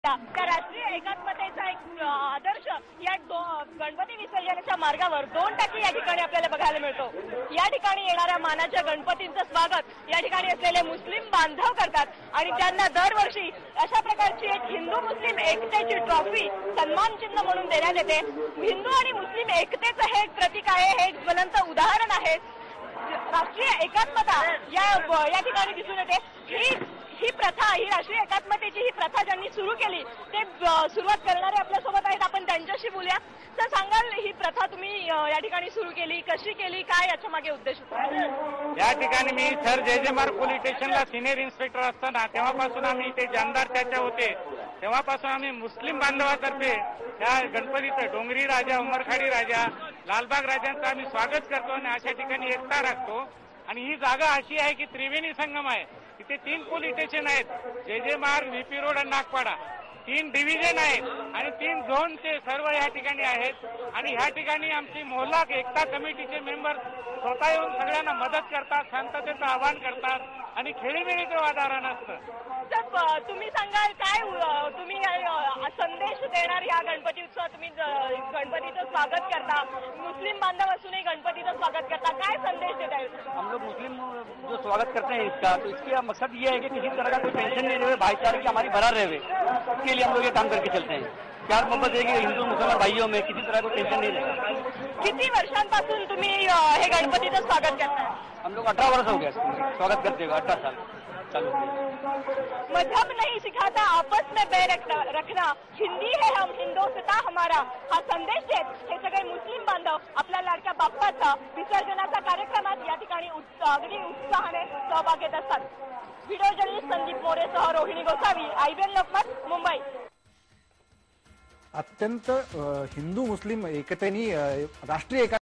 त्या राष्ट्रीय एकात्मतेचा एक आदर्श या गणपती विसर्जनाच्या मार्गावर 2% या ठिकाणी आपल्याला बघायला मिळतो। या ठिकाणी येणाऱ्या मानाच्या गणपतींचं स्वागत या ठिकाणी असलेले मुस्लिम बांधव करतात आणि त्यांना दरवर्षी अशा प्रकारची एक हिंदू मुस्लिम एकतेची ट्रॉफी सन्मान चिन्ह म्हणून देण्यात येते। हिंदू आणि मुस्लिम एकतेचं हे एक प्रतीक आहे, हे एक ज्वलंत उदाहरण आहे। राष्ट्रीय एकात्मता या ठिकाणी दिसून येते। ही प्रथा, ही राष्ट्रीय एकात्मतेची ही प्रथा ज्यांनी सुरू केली ते सुरुवात करणारे आपल्यासोबत आहेत, आपण त्यांच्याशी बोलूया। तर सांगाल, ही प्रथा तुम्ही या ठिकाणी सुरू केली, कशी केली, काय याच्या मागे उद्देश होता? या ठिकाणी मी सर जे.जे. पोलीस स्टेशनला सिनियर इन्स्पेक्टर असताना तेव्हापासून आम्ही इथे जानदार चर्चा होते, तेव्हापासून आम्ही मुस्लिम बांधवातर्फे या गणपतीचं डोंगरी राजा, उमरखाडी राजा, लालबाग राजांचं आम्ही स्वागत करतो आणि अशा ठिकाणी एकता राखतो। आणि ही जागा अशी आहे की त्रिवेणी संगम आहे, इथे 3 पोलीस स्टेशन आहेत, जे.जे. मार्ग, व्हीपी रोड आणि नागपाडा, 3 डिव्हिजन आहेत आणि 3 झोनचे सर्व या ठिकाणी आहेत। आणि ह्या ठिकाणी आमची मोहल्ला एकता कमिटीचे मेंबर स्वतः येऊन सगळ्यांना मदत करतात, शांततेचं आवाहन करतात आणि खेळीमेळीचं वातावरण असतं। तर तुम्ही सांगाल, काय तुम्ही संदेश देणार या गणपती उत्सवात? तुम्ही गणपतीचं स्वागत करता, मुस्लिम बांधव असूनही गणपतीचं स्वागत करता, काय संदेश देता येईल? हम लोग मुस्लिम जो स्वागत करते हैं इसका, तो इसका मकसद ये है कि किसी तरह का कोई टेंशन नहीं रहे, भाईचारे की हमारी भरा रहे, इसके लिए हम लोग ये काम करके चलते हैं। प्यार मोहब्बत है कि हिंदू मुसलमान भाइयों में किसी तरह कोई टेंशन नहीं रहे। किती वर्षांपासून तुम्ही हे गणपतीचं स्वागत करताय? हम लोग 18 वर्ष हो गया स्वागत करते हुए, 18 साल चालू। मजहब नहीं सिखाता आपस में बैर रखना, हिंदी है हम, हिंदुस्तान हमारा, हा संदेश देत हे सगळे मुस्लिम बांधव आपल्या लाडक्या बाप्पाचा विसर्जनाच्या कार्यक्रमात या ठिकाणी अगदी उत्साहाने सहभाग घेत असतात। व्हिडिओ जर्नलिस्ट संदीप मोरेसह रोहिणी गोसावी, IBN लोकमत, मुंबई। अत्यंत हिंदू मुस्लिम एकतेने राष्ट्रीय